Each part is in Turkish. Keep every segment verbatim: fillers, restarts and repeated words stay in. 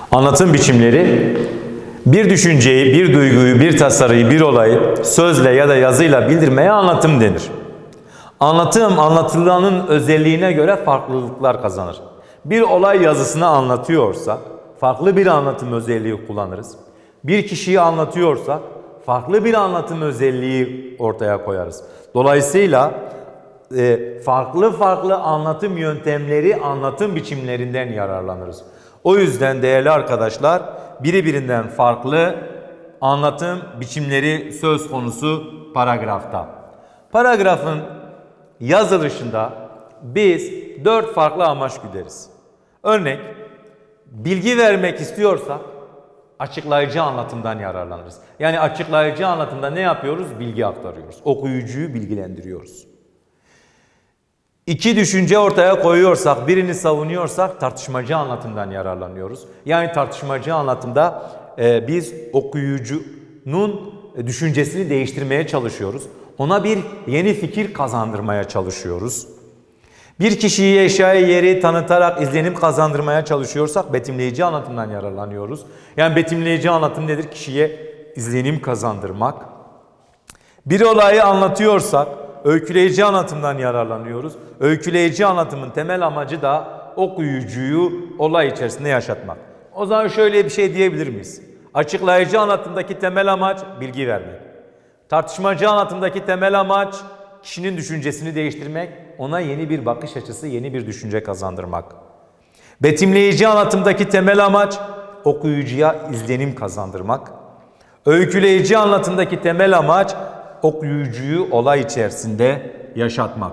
Anlatım biçimleri, bir düşünceyi, bir duyguyu, bir tasarıyı, bir olayı sözle ya da yazıyla bildirmeye anlatım denir. Anlatım, anlatılanın özelliğine göre farklılıklar kazanır. Bir olay yazısını anlatıyorsa, farklı bir anlatım özelliği kullanırız. Bir kişiyi anlatıyorsa, farklı bir anlatım özelliği ortaya koyarız. Dolayısıyla e, farklı farklı anlatım yöntemleri, anlatım biçimlerinden yararlanırız. O yüzden değerli arkadaşlar, birbirinden farklı anlatım biçimleri söz konusu paragrafta. Paragrafın yazılışında biz dört farklı amaç güderiz. Örnek, bilgi vermek istiyorsak açıklayıcı anlatımdan yararlanırız. Yani açıklayıcı anlatımda ne yapıyoruz? Bilgi aktarıyoruz. Okuyucuyu bilgilendiriyoruz. İki düşünce ortaya koyuyorsak, birini savunuyorsak tartışmacı anlatımdan yararlanıyoruz. Yani tartışmacı anlatımda e, biz okuyucunun düşüncesini değiştirmeye çalışıyoruz. Ona bir yeni fikir kazandırmaya çalışıyoruz. Bir kişiyi, eşyayı, yeri tanıtarak izlenim kazandırmaya çalışıyorsak betimleyici anlatımdan yararlanıyoruz. Yani betimleyici anlatım nedir? Kişiye izlenim kazandırmak. Bir olayı anlatıyorsak öyküleyici anlatımdan yararlanıyoruz. Öyküleyici anlatımın temel amacı da okuyucuyu olay içerisinde yaşatmak. O zaman şöyle bir şey diyebilir miyiz? Açıklayıcı anlatımdaki temel amaç bilgi vermek. Tartışmacı anlatımdaki temel amaç kişinin düşüncesini değiştirmek, ona yeni bir bakış açısı, yeni bir düşünce kazandırmak. Betimleyici anlatımdaki temel amaç okuyucuya izlenim kazandırmak. Öyküleyici anlatımdaki temel amaç okuyucuyu olay içerisinde yaşatmak.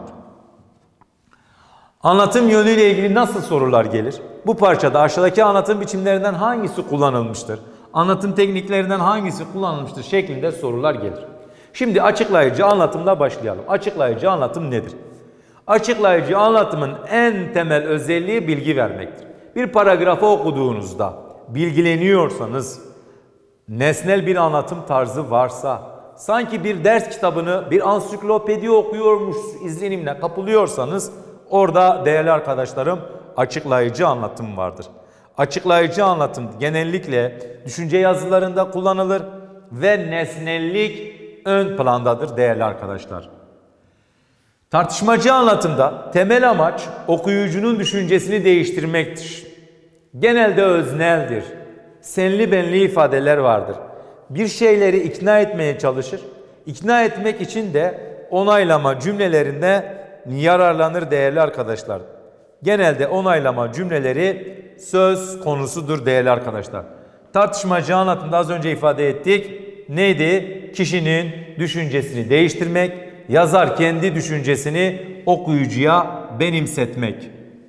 Anlatım yönüyle ilgili nasıl sorular gelir? Bu parçada aşağıdaki anlatım biçimlerinden hangisi kullanılmıştır? Anlatım tekniklerinden hangisi kullanılmıştır şeklinde sorular gelir. Şimdi açıklayıcı anlatımla başlayalım. Açıklayıcı anlatım nedir? Açıklayıcı anlatımın en temel özelliği bilgi vermektir. Bir paragrafı okuduğunuzda bilgileniyorsanız, nesnel bir anlatım tarzı varsa, sanki bir ders kitabını, bir ansiklopedi okuyormuş izlenimle kapılıyorsanız, orada değerli arkadaşlarım açıklayıcı anlatım vardır. Açıklayıcı anlatım genellikle düşünce yazılarında kullanılır ve nesnellik ön plandadır değerli arkadaşlar. Tartışmacı anlatımda temel amaç okuyucunun düşüncesini değiştirmektir. Genelde özneldir. Senli benli ifadeler vardır. Bir şeyleri ikna etmeye çalışır. İkna etmek için de onaylama cümlelerinde yararlanır değerli arkadaşlar. Genelde onaylama cümleleri söz konusudur değerli arkadaşlar. Tartışmacı anlatımda az önce ifade ettik. Neydi? Kişinin düşüncesini değiştirmek, yazar kendi düşüncesini okuyucuya benimsetmek.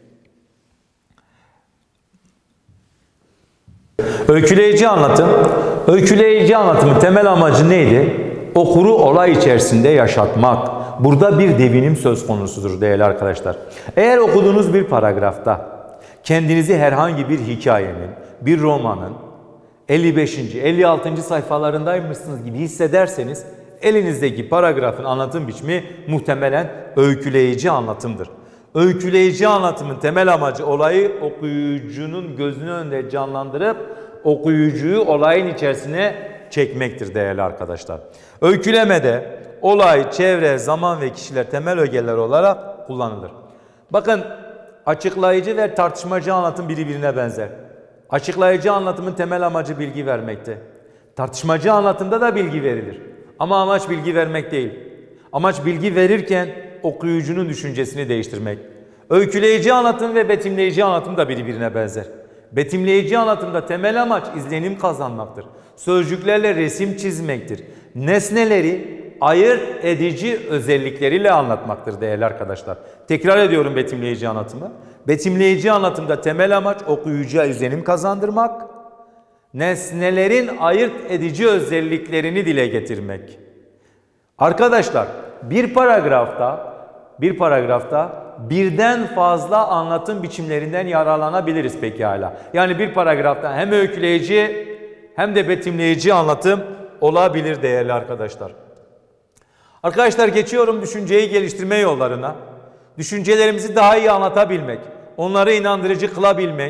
Öyküleyici anlatım. Öyküleyici anlatımın temel amacı neydi? Okuru olay içerisinde yaşatmak. Burada bir devinim söz konusudur değerli arkadaşlar. Eğer okuduğunuz bir paragrafta kendinizi herhangi bir hikayenin, bir romanın elli beşinci elli altıncı sayfalarındaymışsınız gibi hissederseniz elinizdeki paragrafın anlatım biçimi muhtemelen öyküleyici anlatımdır. Öyküleyici anlatımın temel amacı olayı okuyucunun gözünün önünde canlandırıp okuyucuyu olayın içerisine çekmektir değerli arkadaşlar. Öykülemede olay, çevre, zaman ve kişiler temel ögeler olarak kullanılır. Bakın açıklayıcı ve tartışmacı anlatım birbirine benzer. Açıklayıcı anlatımın temel amacı bilgi vermekte. Tartışmacı anlatımda da bilgi verilir. Ama amaç bilgi vermek değil. Amaç bilgi verirken okuyucunun düşüncesini değiştirmek. Öyküleyici anlatım ve betimleyici anlatım da birbirine benzer. Betimleyici anlatımda temel amaç izlenim kazanmaktır. Sözcüklerle resim çizmektir. Nesneleri ayırt edici özellikleriyle anlatmaktır değerli arkadaşlar. Tekrar ediyorum betimleyici anlatımı. Betimleyici anlatımda temel amaç okuyucuya izlenim kazandırmak, nesnelerin ayırt edici özelliklerini dile getirmek. Arkadaşlar bir paragrafta bir paragrafta birden fazla anlatım biçimlerinden yararlanabiliriz pekala. Yani bir paragrafta hem öyküleyici hem de betimleyici anlatım olabilir değerli arkadaşlar. Arkadaşlar geçiyorum düşünceyi geliştirme yollarına. Düşüncelerimizi daha iyi anlatabilmek, onları inandırıcı kılabilmek,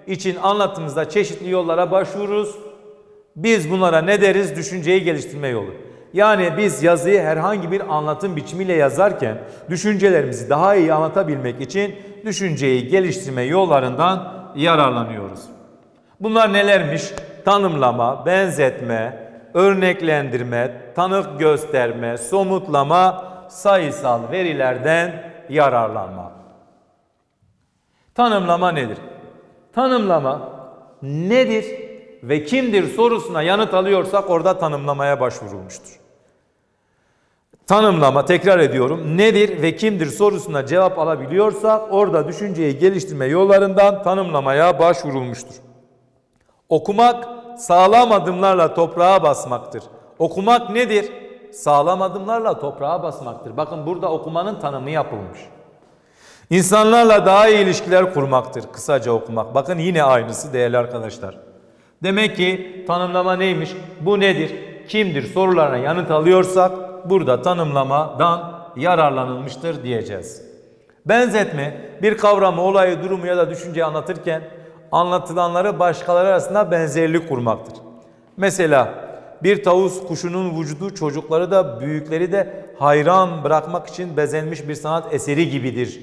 için anlatımızda çeşitli yollara başvururuz. Biz bunlara ne deriz? Düşünceyi geliştirme yolu. Yani biz yazıyı herhangi bir anlatım biçimiyle yazarken düşüncelerimizi daha iyi anlatabilmek için düşünceyi geliştirme yollarından yararlanıyoruz. Bunlar nelermiş? Tanımlama, benzetme, örneklendirme, tanık gösterme, somutlama, sayısal verilerden yararlanma. Tanımlama nedir? Tanımlama nedir ve kimdir sorusuna yanıt alıyorsak orada tanımlamaya başvurulmuştur. Tanımlama, tekrar ediyorum, nedir ve kimdir sorusuna cevap alabiliyorsak orada düşünceyi geliştirme yollarından tanımlamaya başvurulmuştur. Okumak sağlam adımlarla toprağa basmaktır. Okumak nedir? Sağlam adımlarla toprağa basmaktır. Bakın burada okumanın tanımı yapılmış. İnsanlarla daha iyi ilişkiler kurmaktır. Kısaca okumak. Bakın yine aynısı değerli arkadaşlar. Demek ki tanımlama neymiş? Bu nedir? Kimdir? Sorularına yanıt alıyorsak burada tanımlamadan yararlanılmıştır diyeceğiz. Benzetme bir kavramı, olayı, durumu ya da düşünceyi anlatırken anlatılanları başkaları arasında benzerlik kurmaktır. Mesela bir tavus kuşunun vücudu çocukları da büyükleri de hayran bırakmak için bezenmiş bir sanat eseri gibidir.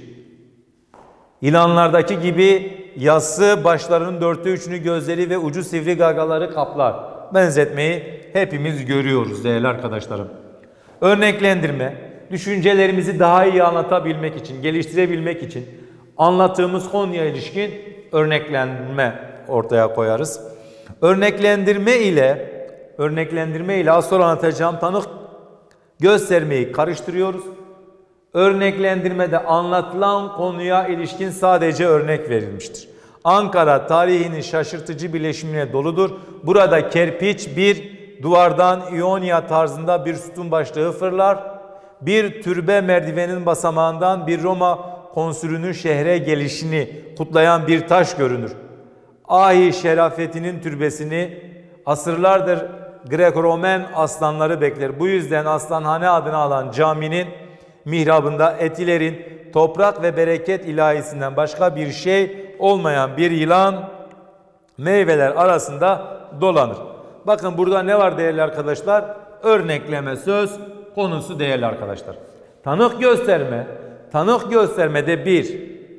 İlanlardaki gibi yassı başlarının dörtte üçünü gözleri ve ucu sivri gagaları kaplar. Benzetmeyi hepimiz görüyoruz değerli arkadaşlarım. Örneklendirme, düşüncelerimizi daha iyi anlatabilmek için, geliştirebilmek için anlattığımız konuya ilişkin örneklendirme ortaya koyarız. Örneklendirme ile örneklendirme ile az sonra anlatacağım tanık göstermeyi karıştırıyoruz. Örneklendirmede anlatılan konuya ilişkin sadece örnek verilmiştir. Ankara tarihinin şaşırtıcı bileşimine doludur. Burada kerpiç bir duvardan İonya tarzında bir sütun başlığı fırlar. Bir türbe merdivenin basamağından bir Roma konsülünün şehre gelişini kutlayan bir taş görünür. Ahi Şerafettin'in türbesini asırlardır Greko-Romen aslanları bekler. Bu yüzden Aslanhane adını alan caminin mihrabında etilerin toprak ve bereket ilahisinden başka bir şey olmayan bir yılan meyveler arasında dolanır. Bakın burada ne var değerli arkadaşlar? Örnekleme söz konusu değerli arkadaşlar. Tanık gösterme. Tanık göstermede bir,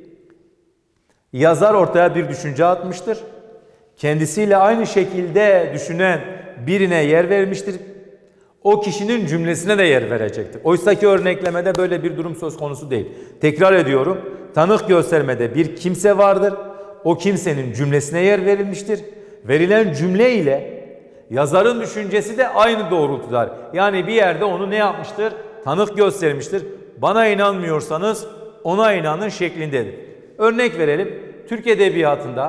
yazar ortaya bir düşünce atmıştır. Kendisiyle aynı şekilde düşünen birine yer vermiştir. O kişinin cümlesine de yer verecektir. Oysaki örneklemede böyle bir durum söz konusu değil. Tekrar ediyorum. Tanık göstermede bir kimse vardır. O kimsenin cümlesine yer verilmiştir. Verilen cümle ile yazarın düşüncesi de aynı doğrultudadır. Yani bir yerde onu ne yapmıştır? Tanık göstermiştir. Bana inanmıyorsanız ona inanın şeklindedir. Örnek verelim. Türk Edebiyatı'nda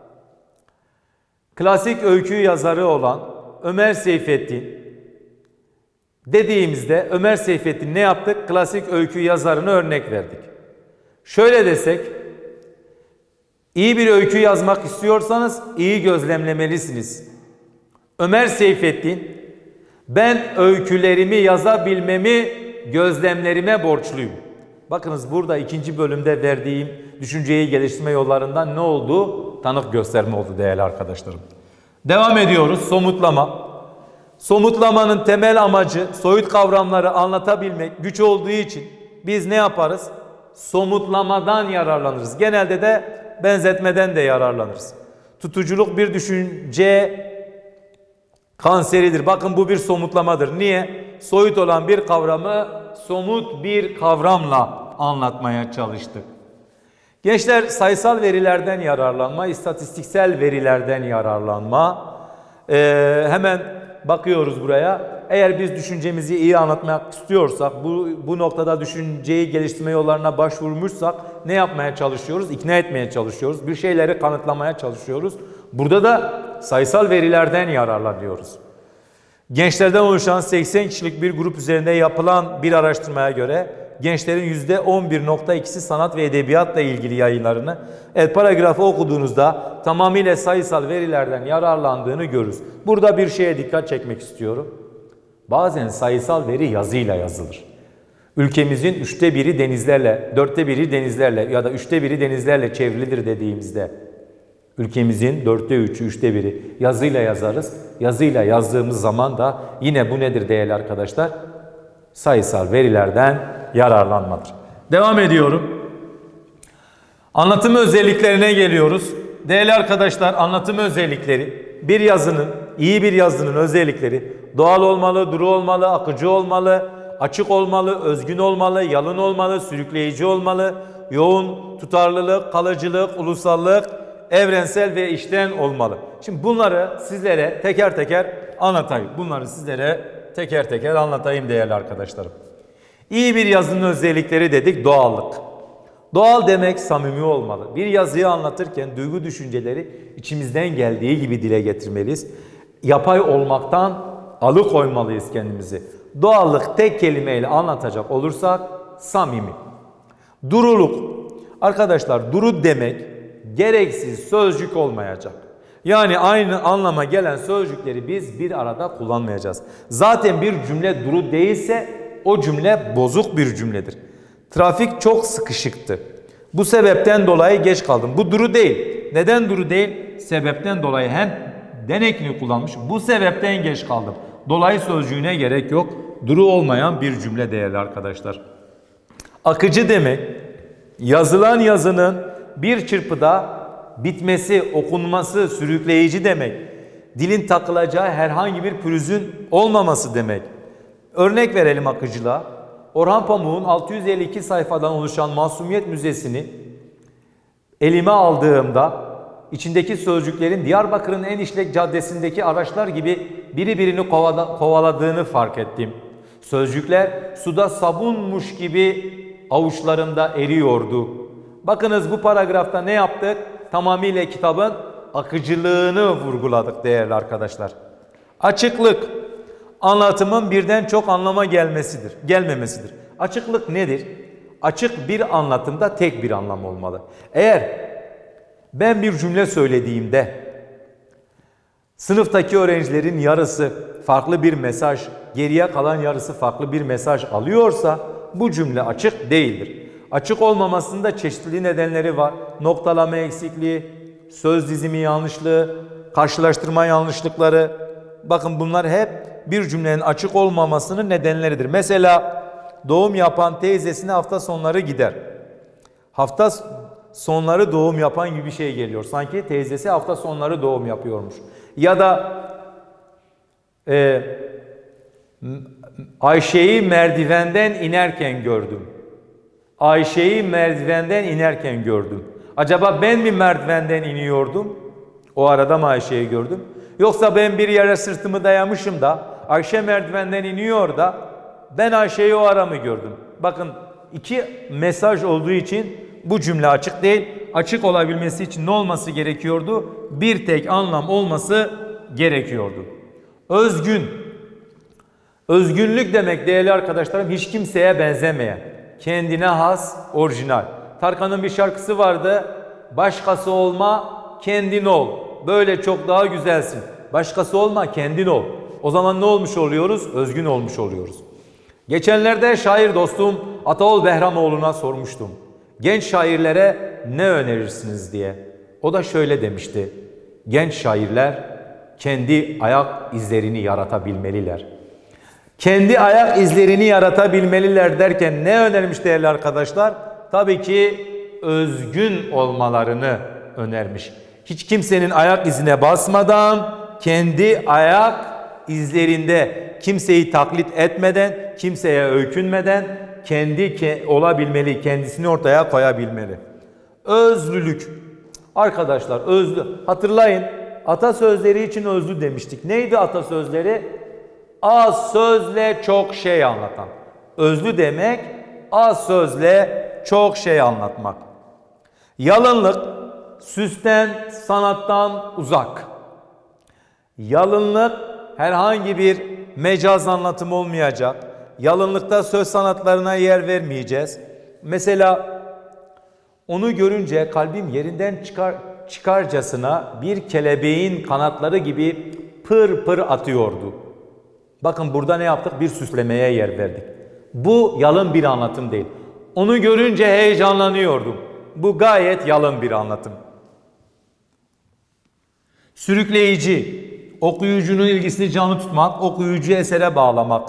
klasik öykü yazarı olan Ömer Seyfettin dediğimizde Ömer Seyfettin ne yaptık? Klasik öykü yazarını örnek verdik. Şöyle desek, iyi bir öykü yazmak istiyorsanız iyi gözlemlemelisiniz. Ömer Seyfettin, ben öykülerimi yazabilmemi gözlemlerime borçluyum. Bakınız burada ikinci bölümde verdiğim düşünceyi geliştirme yollarından ne oldu? Tanık gösterme oldu değerli arkadaşlarım. Devam ediyoruz. Somutlama. Somutlamanın temel amacı soyut kavramları anlatabilmek güç olduğu için biz ne yaparız? Somutlamadan yararlanırız. Genelde de benzetmeden de yararlanırız. Tutuculuk bir düşünce kanseridir. Bakın bu bir somutlamadır. Niye? Soyut olan bir kavramı somut bir kavramla anlatmaya çalıştık. Gençler, sayısal verilerden yararlanma, istatistiksel verilerden yararlanma. Ee, hemen bakıyoruz buraya. Eğer biz düşüncemizi iyi anlatmak istiyorsak, bu, bu noktada düşünceyi geliştirme yollarına başvurmuşsak ne yapmaya çalışıyoruz? İkna etmeye çalışıyoruz. Bir şeyleri kanıtlamaya çalışıyoruz. Burada da sayısal verilerden yararlanıyoruz. Gençlerden oluşan seksen kişilik bir grup üzerinde yapılan bir araştırmaya göre gençlerin yüzde on bir nokta ikisi sanat ve edebiyatla ilgili yayınlarını, el paragrafı okuduğunuzda tamamıyla sayısal verilerden yararlandığını görürüz. Burada bir şeye dikkat çekmek istiyorum. Bazen sayısal veri yazıyla yazılır. Ülkemizin üçte biri denizlerle, dörtte biri denizlerle ya da üçte biri denizlerle çevrilidir dediğimizde, Ülkemizin dörtte üçü, üçte biri yazıyla yazarız. Yazıyla yazdığımız zaman da yine bu nedir değerli arkadaşlar? Sayısal verilerden yararlanmadır. Devam ediyorum. Anlatım özelliklerine geliyoruz. Değerli arkadaşlar, anlatım özellikleri, bir yazının, iyi bir yazının özellikleri doğal olmalı, duru olmalı, akıcı olmalı, açık olmalı, özgün olmalı, yalın olmalı, sürükleyici olmalı, yoğun, tutarlılık, kalıcılık, ulusallık, evrensel ve içten olmalı. Şimdi bunları sizlere teker teker anlatayım. Bunları sizlere teker teker anlatayım değerli arkadaşlarım. İyi bir yazının özellikleri dedik, doğallık. Doğal demek samimi olmalı. Bir yazıyı anlatırken duygu düşünceleri içimizden geldiği gibi dile getirmeliyiz. Yapay olmaktan alıkoymalıyız kendimizi. Doğallık tek kelimeyle anlatacak olursak samimi. Duruluk. Arkadaşlar duru demek gereksiz sözcük olmayacak. Yani aynı anlama gelen sözcükleri biz bir arada kullanmayacağız. Zaten bir cümle duru değilse o cümle bozuk bir cümledir. Trafik çok sıkışıktı. Bu sebepten dolayı geç kaldım. Bu duru değil. Neden duru değil? Sebepten dolayı hem denekini kullanmış. Bu sebepten geç kaldım. Dolayı sözcüğüne gerek yok. Duru olmayan bir cümle değerli arkadaşlar. Akıcı demek yazılan yazının bir çırpıda bitmesi, okunması, sürükleyici demek. Dilin takılacağı herhangi bir pürüzün olmaması demek. Örnek verelim akıcılığa. Orhan Pamuk'un altı yüz elli iki sayfadan oluşan Masumiyet Müzesi'ni elime aldığımda içindeki sözcüklerin Diyarbakır'ın en işlek caddesindeki araçlar gibi biri birini kovaladığını fark ettim. Sözcükler suda sabunmuş gibi avuçlarımda eriyordu. Bakınız bu paragrafta ne yaptık? Tamamıyla kitabın akıcılığını vurguladık değerli arkadaşlar. Açıklık. Anlatımın birden çok anlama gelmesidir, gelmemesidir. Açıklık nedir? Açık bir anlatımda tek bir anlam olmalı. Eğer ben bir cümle söylediğimde sınıftaki öğrencilerin yarısı farklı bir mesaj, geriye kalan yarısı farklı bir mesaj alıyorsa bu cümle açık değildir. Açık olmamasında çeşitli nedenleri var. Noktalama eksikliği, söz dizimi yanlışlığı, karşılaştırma yanlışlıkları. Bakın bunlar hep bir cümlenin açık olmamasının nedenleridir. Mesela doğum yapan teyzesine hafta sonları gider. Hafta sonları doğum yapan gibi bir şey geliyor. Sanki teyzesi hafta sonları doğum yapıyormuş. Ya da e, Ayşe'yi merdivenden inerken gördüm. Ayşe'yi merdivenden inerken gördüm. Acaba ben mi merdivenden iniyordum? O arada mı Ayşe'yi gördüm? Yoksa ben bir yere sırtımı dayamışım da Ayşe merdivenden iniyor da ben Ayşe'yi o ara mı gördüm? Bakın iki mesaj olduğu için bu cümle açık değil. Açık olabilmesi için ne olması gerekiyordu? Bir tek anlam olması gerekiyordu. Özgün. Özgünlük demek değerli arkadaşlarım hiç kimseye benzemeyen, kendine has, orijinal. Tarkan'ın bir şarkısı vardı. Başkası olma, kendin ol. Böyle çok daha güzelsin. Başkası olma, kendin ol. O zaman ne olmuş oluyoruz? Özgün olmuş oluyoruz. Geçenlerde şair dostum Ataol Behramoğlu'na sormuştum. Genç şairlere ne önerirsiniz diye. O da şöyle demişti. Genç şairler kendi ayak izlerini yaratabilmeliler. Kendi ayak izlerini yaratabilmeliler derken ne önermiş değerli arkadaşlar? Tabii ki özgün olmalarını önermiş. Hiç kimsenin ayak izine basmadan, kendi ayak izlerinde kimseyi taklit etmeden, kimseye öykünmeden kendi olabilmeli, kendisini ortaya koyabilmeli. Özlülük. Arkadaşlar özlü. Hatırlayın atasözleri için özlü demiştik. Neydi atasözleri? Az sözle çok şey anlatan. Özlü demek az sözle çok şey anlatmak. Yalınlık, süsten, sanattan uzak. Yalınlık herhangi bir mecaz anlatım olmayacak. Yalınlıkta söz sanatlarına yer vermeyeceğiz. Mesela onu görünce kalbim yerinden çıkar, çıkarcasına bir kelebeğin kanatları gibi pır pır atıyordu. Bakın burada ne yaptık? Bir süslemeye yer verdik. Bu yalın bir anlatım değil. Onu görünce heyecanlanıyordum. Bu gayet yalın bir anlatım. Sürükleyici, okuyucunun ilgisini canlı tutmak, okuyucuyu esere bağlamak.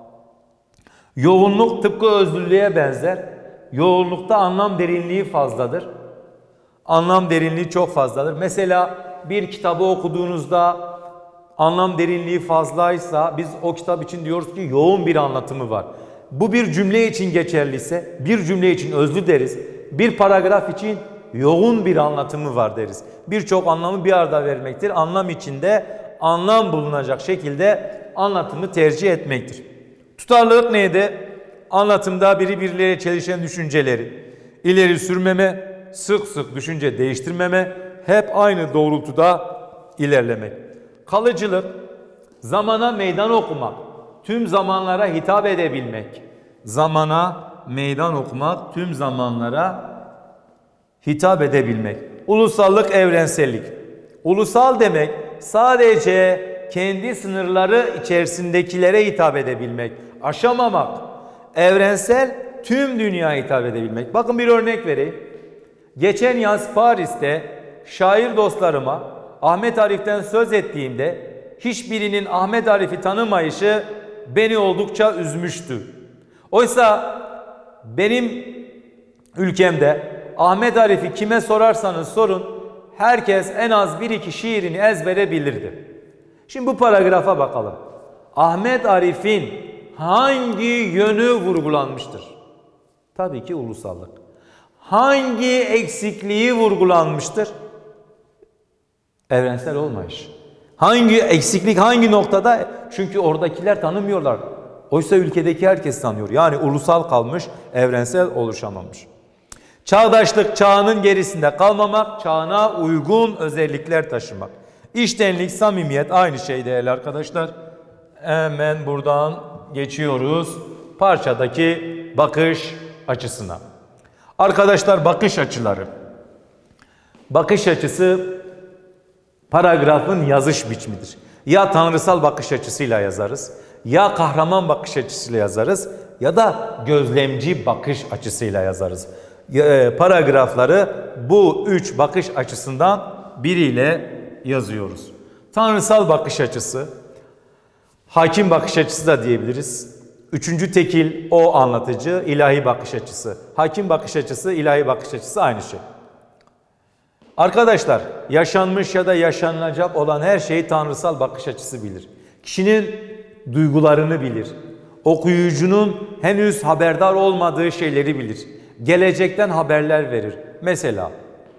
Yoğunluk tıpkı özlülüğe benzer. Yoğunlukta anlam derinliği fazladır. Anlam derinliği çok fazladır. Mesela bir kitabı okuduğunuzda anlam derinliği fazlaysa biz o kitap için diyoruz ki yoğun bir anlatımı var. Bu bir cümle için geçerliyse bir cümle için özlü deriz. Bir paragraf için yoğun bir anlatımı var deriz. Birçok anlamı bir arada vermektir. Anlam içinde anlam bulunacak şekilde anlatımı tercih etmektir. Tutarlılık neydi? Anlatımda biri birileriyle çelişen düşünceleri ileri sürmeme, sık sık düşünce değiştirmeme, hep aynı doğrultuda ilerlemek. Kalıcılık, zamana meydan okumak, tüm zamanlara hitap edebilmek. Zamana meydan okumak, tüm zamanlara hitap edebilmek. Ulusallık, evrensellik. Ulusal demek sadece kendi sınırları içerisindekilere hitap edebilmek, aşamamak. Evrensel, tüm dünyaya hitap edebilmek. Bakın bir örnek vereyim. Geçen yaz Paris'te şair dostlarıma Ahmet Arif'ten söz ettiğimde hiçbirinin Ahmet Arif'i tanımayışı beni oldukça üzmüştü. Oysa benim ülkemde Ahmet Arif'i kime sorarsanız sorun herkes en az bir iki şiirini ezbere bilirdi. Şimdi bu paragrafa bakalım. Ahmet Arif'in hangi yönü vurgulanmıştır? Tabii ki ulusallık. Hangi eksikliği vurgulanmıştır? Evrensel olmayış. Hangi eksiklik hangi noktada? Çünkü oradakiler tanımıyorlar. Oysa ülkedeki herkes tanıyor. Yani ulusal kalmış, evrensel oluşamamış. Çağdaşlık, çağının gerisinde kalmamak, çağına uygun özellikler taşımak. İştenlik, samimiyet aynı şey değerli arkadaşlar. Hemen buradan geçiyoruz parçadaki bakış açısına. Arkadaşlar bakış açıları. Bakış açısı paragrafın yazış biçimidir. Ya tanrısal bakış açısıyla yazarız, ya kahraman bakış açısıyla yazarız ya da gözlemci bakış açısıyla yazarız. Paragrafları bu üç bakış açısından biriyle yazıyoruz. Tanrısal bakış açısı, hakim bakış açısı da diyebiliriz. Üçüncü tekil o anlatıcı, ilahi bakış açısı. Hakim bakış açısı, ilahi bakış açısı aynı şey. Arkadaşlar yaşanmış ya da yaşanacak olan her şeyi tanrısal bakış açısı bilir. Kişinin duygularını bilir. Okuyucunun henüz haberdar olmadığı şeyleri bilir. Gelecekten haberler verir. Mesela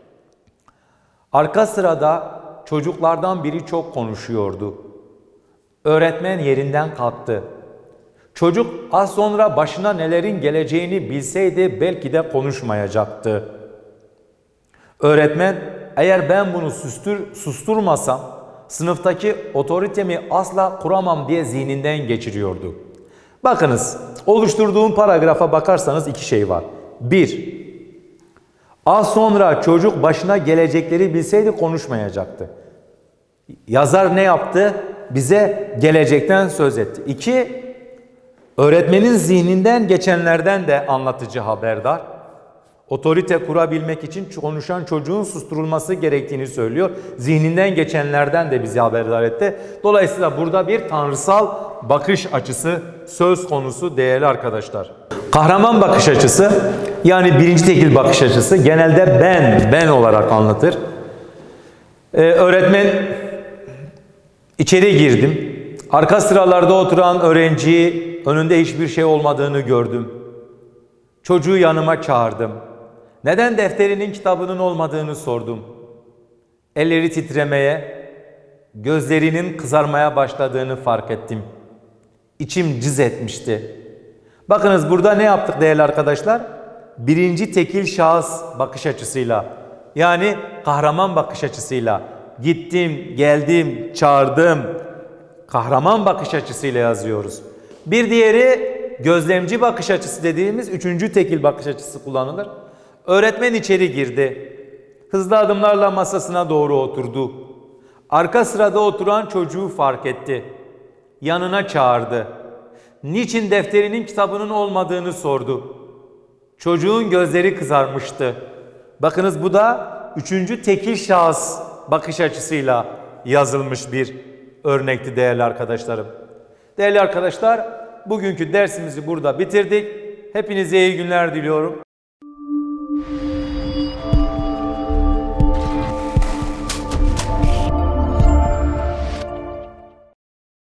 arka sırada çocuklardan biri çok konuşuyordu. Öğretmen yerinden kalktı. Çocuk az sonra başına nelerin geleceğini bilseydi belki de konuşmayacaktı. Öğretmen eğer ben bunu sustur, susturmasam sınıftaki otoritemi asla kuramam diye zihninden geçiriyordu. Bakınız oluşturduğum paragrafa bakarsanız iki şey var. Bir, az sonra çocuk başına gelecekleri bilseydi konuşmayacaktı. Yazar ne yaptı? Bize gelecekten söz etti. İki, öğretmenin zihninden geçenlerden de anlatıcı haberdar. Otorite kurabilmek için konuşan çocuğun susturulması gerektiğini söylüyor. Zihninden geçenlerden de bizi haberdar etti. Dolayısıyla burada bir tanrısal bakış açısı söz konusu değerli arkadaşlar. Kahraman bakış açısı yani birinci tekil bakış açısı genelde ben, ben olarak anlatır. Ee, öğretmen içeri girdim. Arka sıralarda oturan öğrenciyi önünde hiçbir şey olmadığını gördüm. Çocuğu yanıma çağırdım. Neden defterinin kitabının olmadığını sordum. Elleri titremeye, gözlerinin kızarmaya başladığını fark ettim. İçim cız etmişti. Bakınız burada ne yaptık değerli arkadaşlar? Birinci tekil şahıs bakış açısıyla yani kahraman bakış açısıyla gittim, geldim, çağırdım. Kahraman bakış açısıyla yazıyoruz. Bir diğeri gözlemci bakış açısı dediğimiz üçüncü tekil bakış açısı kullanılır. Öğretmen içeri girdi. Hızlı adımlarla masasına doğru oturdu. Arka sırada oturan çocuğu fark etti. Yanına çağırdı. Niçin defterinin kitabının olmadığını sordu. Çocuğun gözleri kızarmıştı. Bakınız bu da üçüncü tekil şahıs bakış açısıyla yazılmış bir örnekti değerli arkadaşlarım. Değerli arkadaşlar, bugünkü dersimizi burada bitirdik. Hepinize iyi günler diliyorum.